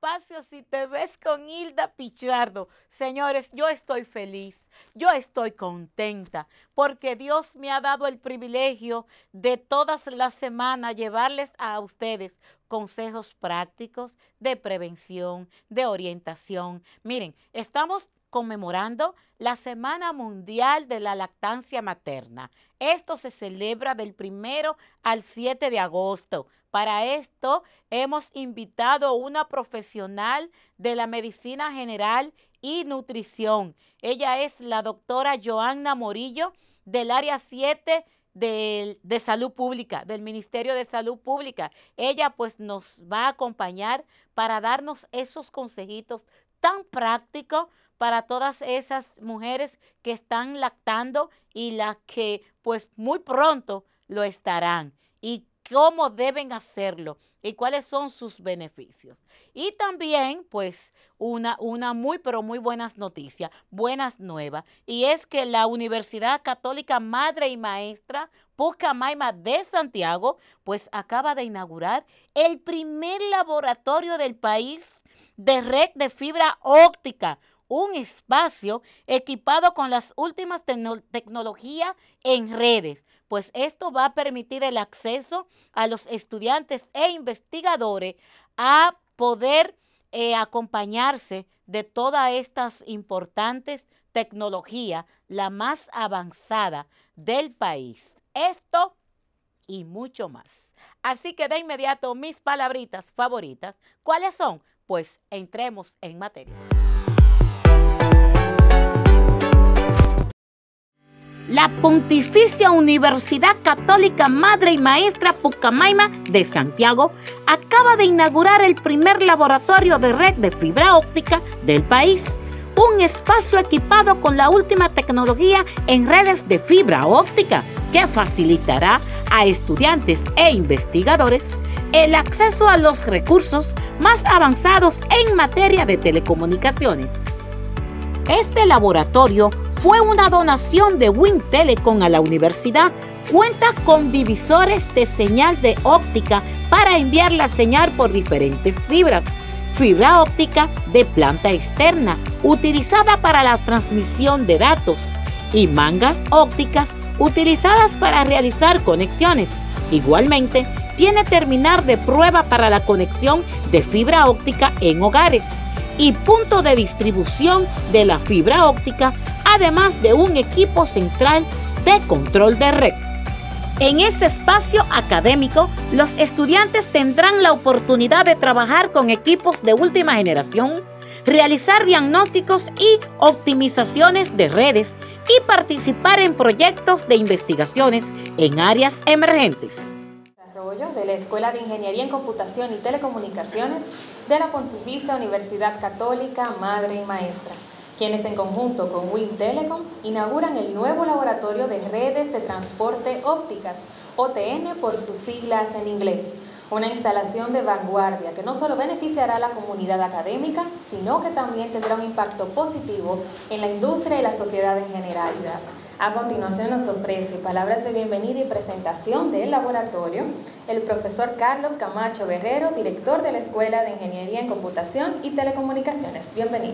espacio Si Te Ves con Hilda Pichardo. Señores, yo estoy feliz, yo estoy contenta, porque Dios me ha dado el privilegio de todas las semanas llevarles a ustedes consejos prácticos de prevención, de orientación. Miren, estamos conmemorando la Semana Mundial de la Lactancia Materna. Esto se celebra del 1 al 7 de agosto. Para esto hemos invitado a una profesional de la medicina general y nutrición. Ella es la doctora Joanna Morillo del área 7 de Salud Pública, del Ministerio de Salud Pública. Ella pues nos va a acompañar para darnos esos consejitos tan prácticos para todas esas mujeres que están lactando y las que pues muy pronto lo estarán, y cómo deben hacerlo y cuáles son sus beneficios. Y también pues una muy pero muy buenas noticias, buenas nuevas, y es que la Universidad Católica Madre y Maestra Pucamaima de Santiago pues acaba de inaugurar el primer laboratorio del país de red de fibra óptica, un espacio equipado con las últimas tecnologías en redes. Pues esto va a permitir el acceso a los estudiantes e investigadores a poder acompañarse de todas estas importantes tecnologías, la más avanzada del país. Esto y mucho más. Así que de inmediato mis palabritas favoritas, ¿cuáles son? Pues entremos en materia. La Pontificia Universidad Católica Madre y Maestra Pucamaima de Santiago acaba de inaugurar el primer laboratorio de red de fibra óptica del país, un espacio equipado con la última tecnología en redes de fibra óptica que facilitará a estudiantes e investigadores el acceso a los recursos más avanzados en materia de telecomunicaciones. Este laboratorio fue una donación de WIN Telecom a la universidad. Cuenta con divisores de señal de óptica para enviar la señal por diferentes fibras. Fibra óptica de planta externa, utilizada para la transmisión de datos, y mangas ópticas utilizadas para realizar conexiones. Igualmente, tiene terminal de prueba para la conexión de fibra óptica en hogares y punto de distribución de la fibra óptica, además de un equipo central de control de red. En este espacio académico, los estudiantes tendrán la oportunidad de trabajar con equipos de última generación, realizar diagnósticos y optimizaciones de redes y participar en proyectos de investigaciones en áreas emergentes. De la Escuela de Ingeniería en Computación y Telecomunicaciones de la Pontificia Universidad Católica Madre y Maestra, quienes en conjunto con WIN Telecom inauguran el nuevo laboratorio de redes de transporte ópticas, OTN por sus siglas en inglés, una instalación de vanguardia que no solo beneficiará a la comunidad académica, sino que también tendrá un impacto positivo en la industria y la sociedad en generalidad. A continuación nos ofrece palabras de bienvenida y presentación del laboratorio el profesor Carlos Camacho Guerrero, director de la Escuela de Ingeniería en Computación y Telecomunicaciones. Bienvenido.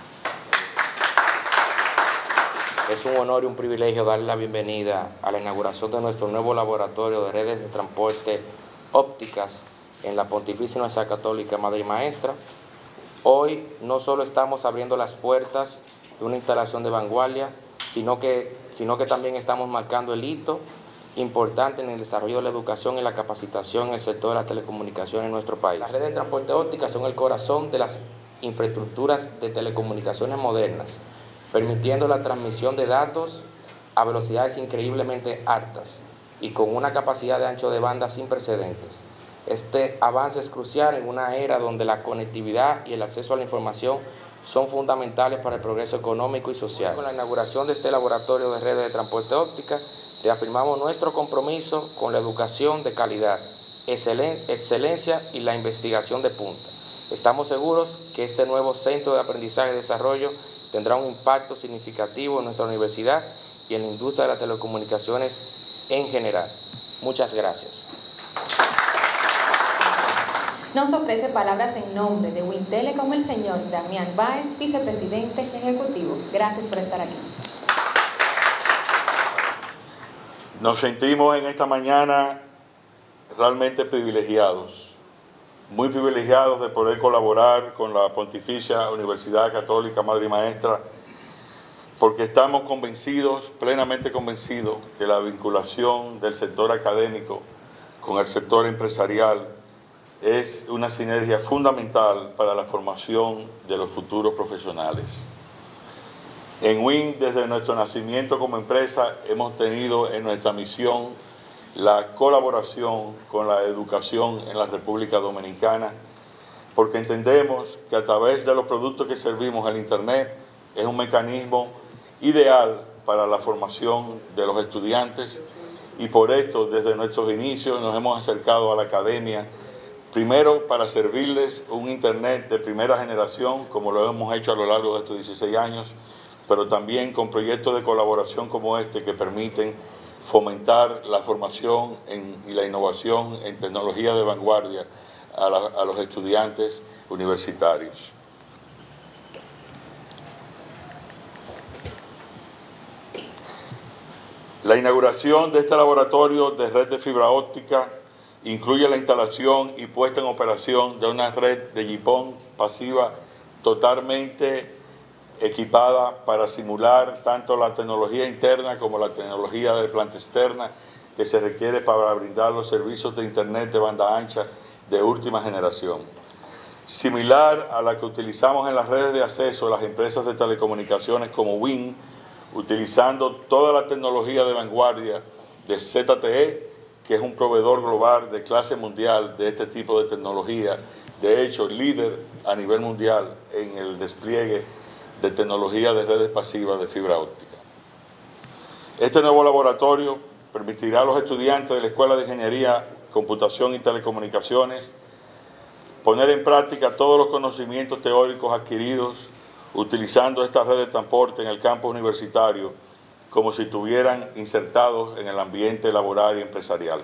Es un honor y un privilegio darle la bienvenida a la inauguración de nuestro nuevo laboratorio de redes de transporte ópticas en la Pontificia Universidad Católica Madre y Maestra. Hoy no solo estamos abriendo las puertas de una instalación de vanguardia, sino que también estamos marcando el hito importante en el desarrollo de la educación y la capacitación en el sector de las telecomunicaciones en nuestro país. Las redes de transporte óptica son el corazón de las infraestructuras de telecomunicaciones modernas, permitiendo la transmisión de datos a velocidades increíblemente altas y con una capacidad de ancho de banda sin precedentes. Este avance es crucial en una era donde la conectividad y el acceso a la información son fundamentales para el progreso económico y social. Con la inauguración de este laboratorio de redes de transporte óptica, reafirmamos nuestro compromiso con la educación de calidad, excelencia y la investigación de punta. Estamos seguros que este nuevo centro de aprendizaje y desarrollo tendrá un impacto significativo en nuestra universidad y en la industria de las telecomunicaciones en general. Muchas gracias. Nos ofrece palabras en nombre de WIN Telecom el señor Damián Báez, vicepresidente ejecutivo. Gracias por estar aquí. Nos sentimos en esta mañana realmente privilegiados, muy privilegiados de poder colaborar con la Pontificia Universidad Católica Madre y Maestra, porque estamos convencidos, plenamente convencidos, que la vinculación del sector académico con el sector empresarial es una sinergia fundamental para la formación de los futuros profesionales. En WIN, desde nuestro nacimiento como empresa, hemos tenido en nuestra misión la colaboración con la educación en la República Dominicana, porque entendemos que a través de los productos que servimos en Internet es un mecanismo ideal para la formación de los estudiantes, y por esto desde nuestros inicios nos hemos acercado a la academia, primero para servirles un Internet de primera generación, como lo hemos hecho a lo largo de estos 16 años, pero también con proyectos de colaboración como este que permiten fomentar la formación y la innovación en tecnología de vanguardia a los estudiantes universitarios. La inauguración de este laboratorio de red de fibra óptica incluye la instalación y puesta en operación de una red de GPON pasiva totalmente equipada para simular tanto la tecnología interna como la tecnología de planta externa que se requiere para brindar los servicios de Internet de banda ancha de última generación. Similar a la que utilizamos en las redes de acceso de las empresas de telecomunicaciones como WIN, utilizando toda la tecnología de vanguardia de ZTE, que es un proveedor global de clase mundial de este tipo de tecnología, de hecho líder a nivel mundial en el despliegue de tecnología de redes pasivas de fibra óptica. Este nuevo laboratorio permitirá a los estudiantes de la Escuela de Ingeniería, Computación y Telecomunicaciones poner en práctica todos los conocimientos teóricos adquiridos utilizando esta red de transporte en el campus universitario como si estuvieran insertados en el ambiente laboral y empresarial.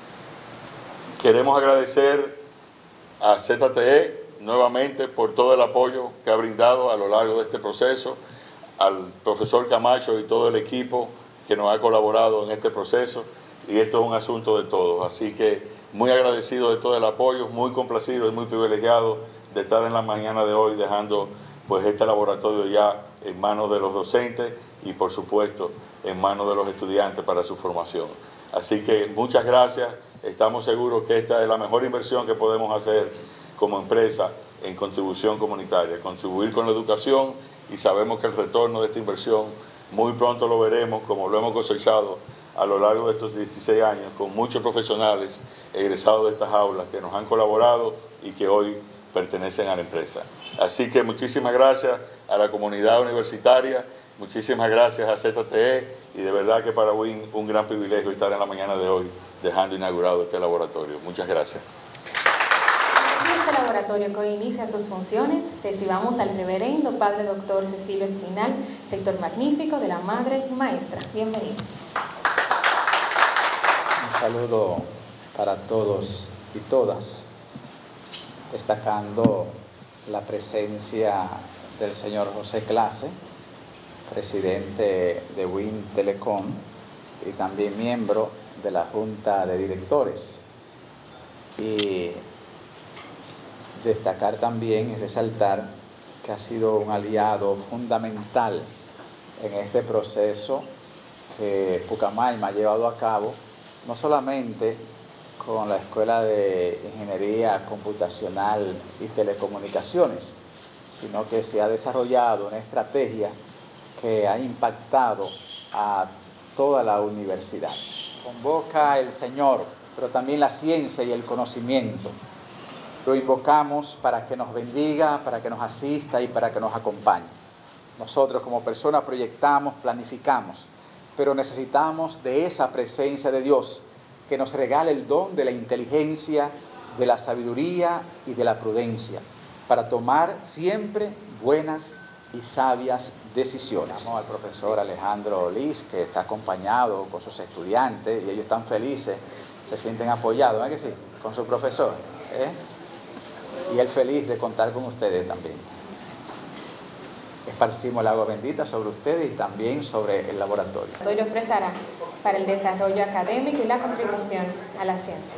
Queremos agradecer a ZTE nuevamente por todo el apoyo que ha brindado a lo largo de este proceso, al profesor Camacho y todo el equipo que nos ha colaborado en este proceso, y esto es un asunto de todos, así que muy agradecido de todo el apoyo, muy complacido y muy privilegiado de estar en la mañana de hoy dejando pues este laboratorio ya en manos de los docentes y por supuesto en manos de los estudiantes para su formación. Así que muchas gracias, estamos seguros que esta es la mejor inversión que podemos hacer como empresa en contribución comunitaria, contribuir con la educación, y sabemos que el retorno de esta inversión muy pronto lo veremos, como lo hemos cosechado a lo largo de estos 16 años, con muchos profesionales egresados de estas aulas que nos han colaborado y que hoy pertenecen a la empresa. Así que muchísimas gracias a la comunidad universitaria, muchísimas gracias a ZTE, y de verdad que para WIN un gran privilegio estar en la mañana de hoy dejando inaugurado este laboratorio. Muchas gracias. Este laboratorio que hoy inicia sus funciones, recibamos al reverendo Padre Dr. Cecilio Espinal, rector magnífico de la Madre y Maestra. Bienvenido. Un saludo para todos y todas, destacando la presencia del señor José Clase, presidente de WIN Telecom y también miembro de la Junta de Directores. Y destacar también y resaltar que ha sido un aliado fundamental en este proceso que Pucamaima ha llevado a cabo, no solamente con la Escuela de Ingeniería Computacional y Telecomunicaciones, sino que se ha desarrollado una estrategia que ha impactado a toda la universidad. Convoca el Señor, pero también la ciencia y el conocimiento. Lo invocamos para que nos bendiga, para que nos asista y para que nos acompañe. Nosotros como personas proyectamos, planificamos, pero necesitamos de esa presencia de Dios que nos regale el don de la inteligencia, de la sabiduría y de la prudencia para tomar siempre buenas y sabias decisiones. Vamos al profesor Alejandro Liz, que está acompañado con sus estudiantes y ellos están felices, se sienten apoyados, ¿verdad que sí? Con su profesor. y él feliz de contar con ustedes también. Esparcimos el agua bendita sobre ustedes y también sobre el laboratorio. El laboratorio ofrecerá para el desarrollo académico y la contribución a la ciencia.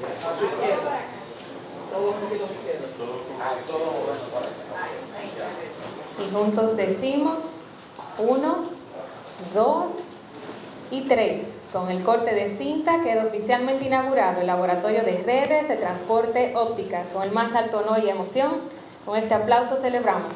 Y juntos decimos 1, 2 y 3. Con el corte de cinta queda oficialmente inaugurado el Laboratorio de Redes de Transporte Ópticas. Con el más alto honor y emoción, con este aplauso celebramos.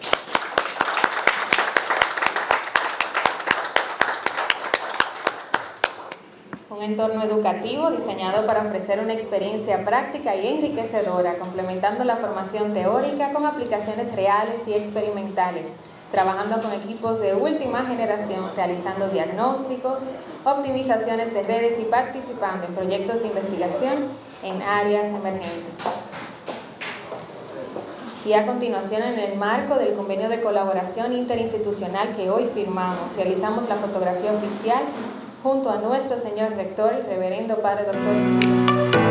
Un entorno educativo diseñado para ofrecer una experiencia práctica y enriquecedora, complementando la formación teórica con aplicaciones reales y experimentales, trabajando con equipos de última generación, realizando diagnósticos, optimizaciones de redes y participando en proyectos de investigación en áreas emergentes. Y a continuación, en el marco del convenio de colaboración interinstitucional que hoy firmamos, realizamos la fotografía oficial junto a nuestro señor rector, el reverendo Padre Dr. Cecilio.